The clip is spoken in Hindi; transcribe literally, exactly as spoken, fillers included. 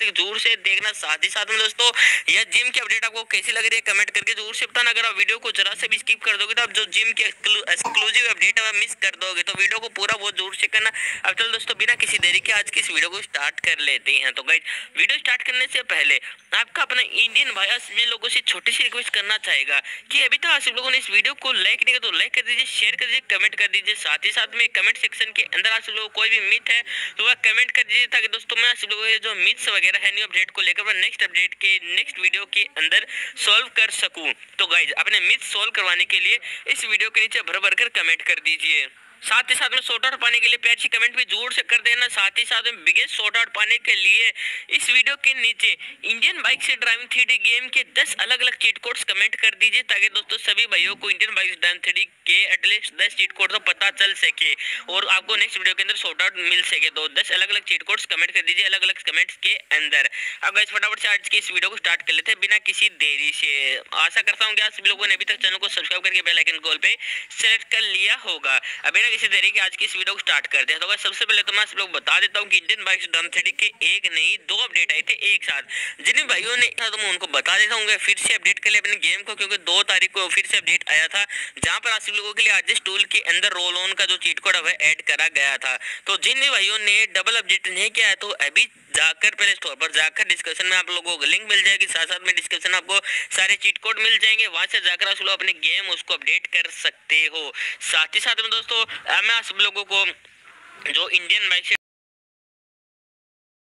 तक जरूर से देखना। साथ ही साथ में दोस्तों यह जिम की अपडेट आपको कैसी लग रही है कमेंट करके जरूर से बताना। अगर आप वीडियो को जरा से भी स्किप कर दोगे तो आप जो जिम की एक्सक्लूसिव अपडेट है मिस कर दोगे, तो वीडियो को पूरा बहुत जरूर से करना। अब चलो दोस्तों बिना किसी देरी के आज की इस वीडियो को स्टार्ट कर लेते हैं। तो गाइस वीडियो स्टार्ट करने से पहले आपका अपना इंडियन भाई सभी लोगों से छोटी सी रिक्वेस्ट करना चाहेगा कि अभी तक आप लोगों ने इस वीडियो को लाइक नहीं किया तो लाइक कर दीजिए, शेयर कर दीजिए, कमेंट कर दीजिए। साथ ही साथ में कमेंट सेक्शन के अंदर आप लोगों को कोई भी मिथ है तो वह कमेंट कर दीजिए, ताकि दोस्तों मैं आप लोगों के जो मिथ्स वगैरह है न्यू अपडेट को लेकर नेक्स्ट अपडेट के नेक्स्ट वीडियो के अंदर सॉल्व कर सकूं। तो गाइज अपने मिथ सॉल्व करवाने के लिए इस वीडियो के नीचे भर भर कर कमेंट कर दीजिए। साथ ही साथ में शॉर्ट आउट पाने के लिए प्यार सी कमेंट भी जरूर से कर देना। साथ ही साथ में बिगेस्ट शॉर्ट आउट पाने के लिए इस वीडियो के नीचे इंडियन बाइक से ड्राइविंग थ्री डी गेम के दस अलग अलग चीट कोड्स कमेंट कर दीजिए, ताकि दोस्तों सभी भाइयों को Indian bike driving three D के एटलीस्ट दस चीट कोड तो पता चल सके और आपको नेक्स्ट वीडियो के अंदर शॉर्ट आउट मिल सके। तो दस अलग अलग चीट कोड्स कमेंट कर दीजिए अलग अलग कमेंट्स के अंदर। अब गाइस फटाफट से आज की इस वीडियो को स्टार्ट कर लेते हैं बिना किसी देरी से। आशा करता हूँ कि आप सभी लोगों ने अभी तक चैनल को सब्सक्राइब करके बेल आइकन कॉल पे सेलेक्ट कर लिया होगा। अब बिना किसी देरी के आज की वीडियो को स्टार्ट करते हैं। तो सबसे पहले तो मैं आप लोग बता देता हूं कि Indian bikes drum three D के एक नहीं दो अपडेट आए थे एक साथ। जिन भाइयों ने तो मैं उनको बता देता हूं फिर से अपडेट कर ले अपने गेम को, क्योंकि दो तारीख को फिर से अपडेट आया था जहां पर आप लोगों के लिए आज टूल के अंदर रोल ऑन का जो चीट कोड है ऐड करा गया था। तो जिन भाइयों ने डबल अपडेट नहीं किया है तो अभी जाकर प्ले स्टोर पर जाकर डिस्क्रिप्शन में आप लोगों को लिंक मिल जाएगी, साथ साथ में डिस्क्रिप्शन आपको सारे चीट कोड मिल जाएंगे, वहां से जाकर आप लोग अपने गेम उसको अपडेट कर सकते हो। साथ ही साथ में दोस्तों मैं आप सब लोगों को जो इंडियन बाइक